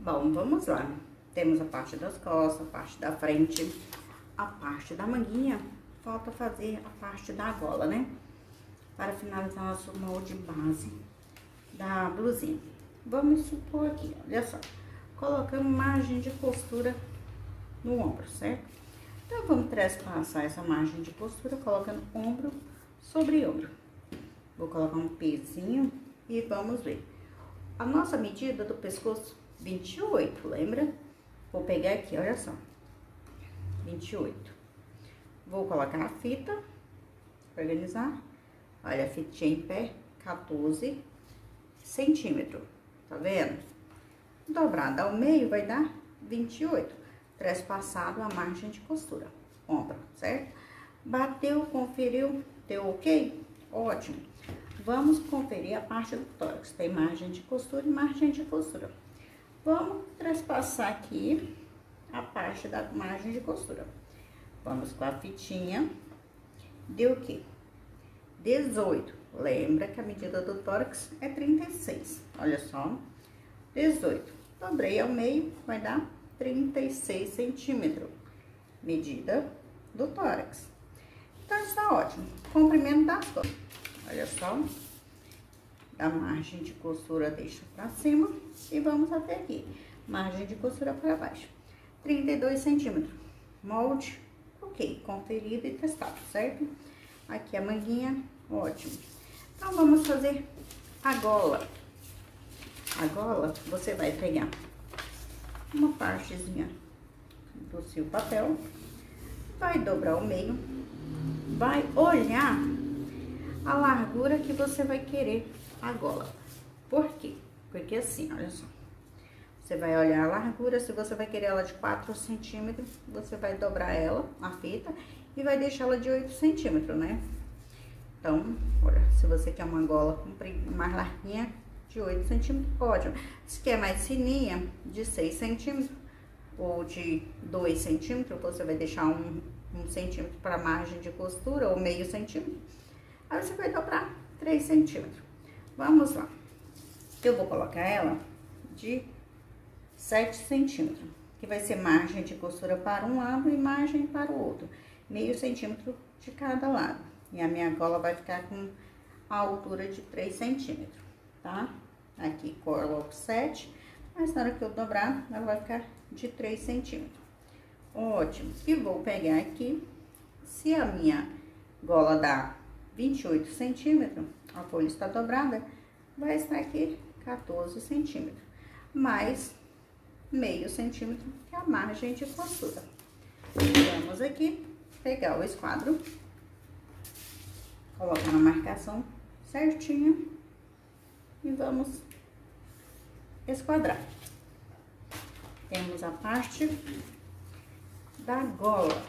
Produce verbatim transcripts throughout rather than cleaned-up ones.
Bom, vamos lá. Temos a parte das costas, a parte da frente, a parte da manguinha. Falta fazer a parte da gola, né? Para finalizar nosso molde base da blusinha. Vamos supor aqui, olha só. Colocamos margem de costura no ombro, certo? Então, vamos trespassar essa margem de costura colocando ombro sobre ombro. Vou colocar um pezinho e vamos ver. A nossa medida do pescoço, vinte e oito, lembra? Vou pegar aqui, olha só. vinte e oito. Vou colocar a fita, organizar. Olha, a fitinha em pé, quatorze centímetros, tá vendo? Dobrada ao meio vai dar vinte e oito. Trespassado a margem de costura, ombro, certo? Bateu, conferiu, deu ok? Ótimo. Vamos conferir a parte do tórax. Tem margem de costura e margem de costura. Vamos trespassar aqui a parte da margem de costura. Vamos com a fitinha. Deu o quê? dezoito. Lembra que a medida do tórax é trinta e seis. Olha só. dezoito. Dobrei ao meio, vai dar trinta e seis centímetros. Medida do tórax. Então, está ótimo. Comprimento das costas. Olha só. Da margem de costura deixa pra cima e vamos até aqui. Margem de costura para baixo. trinta e dois centímetros. Molde, ok. Conferido e testado, certo? Aqui a manguinha, ótimo. Então, vamos fazer a gola. A gola, você vai pegar uma partezinha do seu papel, vai dobrar o meio, vai olhar a largura que você vai querer a gola. Por quê? Porque assim, olha só. Você vai olhar a largura, se você vai querer ela de quatro centímetros, você vai dobrar ela, a fita, e vai deixar ela de oito centímetros, né? Então, olha, se você quer uma gola mais larguinha, de oito centímetros, ótimo. Se quer mais fininha, de seis centímetros, ou de dois centímetros, você vai deixar um, um centímetro para margem de costura, ou meio centímetro. Aí você vai dobrar três centímetros. Vamos lá. Eu vou colocar ela de sete centímetros, que vai ser margem de costura para um lado e margem para o outro. Meio centímetro de cada lado. E a minha gola vai ficar com a altura de três centímetros, tá? Aqui coloco sete, mas na hora que eu dobrar, ela vai ficar de três centímetros. Ótimo. E vou pegar aqui, se a minha gola dá vinte e oito centímetros, a folha está dobrada, vai estar aqui quatorze centímetros, mais meio centímetro, que é a margem de costura. Vamos aqui pegar o esquadro, colocar na marcação certinha e vamos esquadrar. Temos a parte da gola.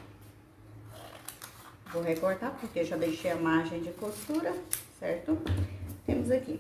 Vou recortar porque já deixei a margem de costura, certo? Temos aqui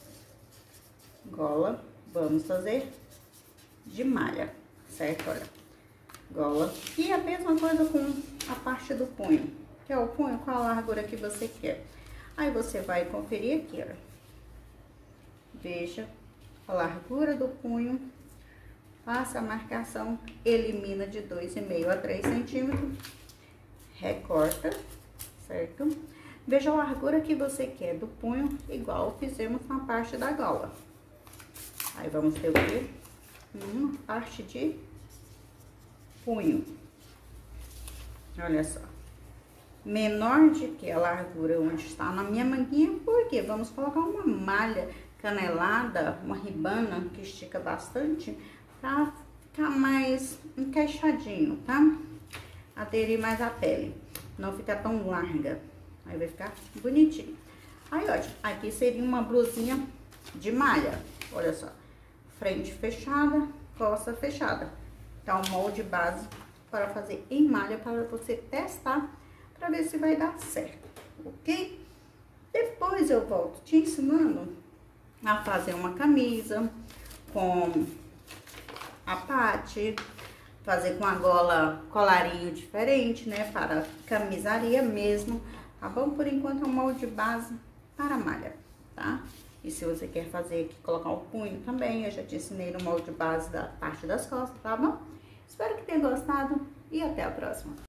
gola, vamos fazer de malha, certo? Olha, gola. E a mesma coisa com a parte do punho, que é o punho com a largura que você quer. Aí você vai conferir aqui, olha. Veja a largura do punho, faça a marcação, elimina de dois e meio a três centímetros, recorta, certo? Veja a largura que você quer do punho, igual fizemos na parte da gola. Aí vamos ter o quê? Uma parte de punho. Olha só. Menor de que a largura onde está na minha manguinha, porque vamos colocar uma malha canelada, uma ribana que estica bastante, pra ficar mais encaixadinho, tá? Aderir mais a pele, não ficar tão larga, aí vai ficar bonitinho. Aí, ótimo, aqui seria uma blusinha de malha, olha só, frente fechada, costa fechada. Tá o molde base para fazer em malha, para você testar, para ver se vai dar certo, ok? Depois eu volto te ensinando a fazer uma camisa com a parte, fazer com a gola colarinho diferente, né, para camisaria mesmo, tá bom? Por enquanto é um molde base para malha, tá? E se você quer fazer aqui, colocar um punho também, eu já te ensinei no molde base da parte das costas, tá bom? Espero que tenha gostado e até a próxima.